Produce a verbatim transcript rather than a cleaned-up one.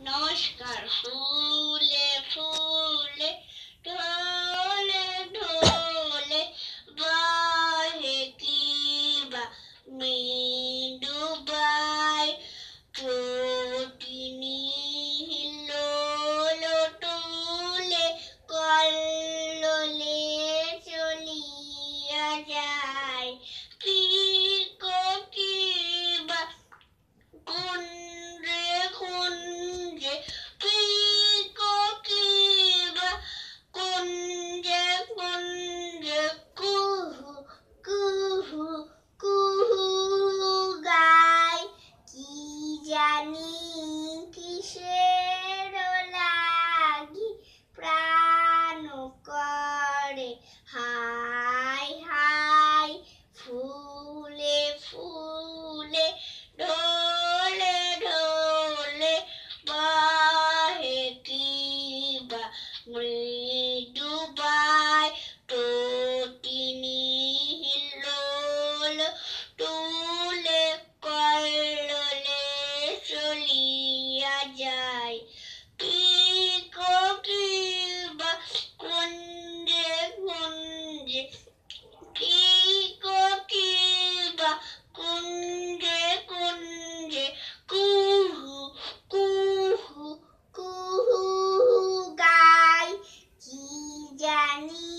নমস্কার। ফুলে ফুলে ঢলে ঢলে বাহে কিবা মৃদুবাই প্রতিনি হিল্লোল তুলে কল্লোলে চলিয়া যায়। কি কিবা কুঞ্জে কুঞ্জে পিকো কিবা কুঞ্জে কুঞ্জে কুহু কুহু কুহু গায়। কি জানি কিসের লাগি প্রাণ করে হাই হাই। ফুলে ফুলে ঢলে ঢলে বাহে কিবা মৃদুবাই প্রতিনি হিল্লোল তুলে কল্লোলে চলিয়া যায়। পিকো কিবা কুঞ্জে কুঞ্জে পিকো কিবা কুঞ্জে কুঞ্জে কুহু কুহু কুহু গায়। কি জানি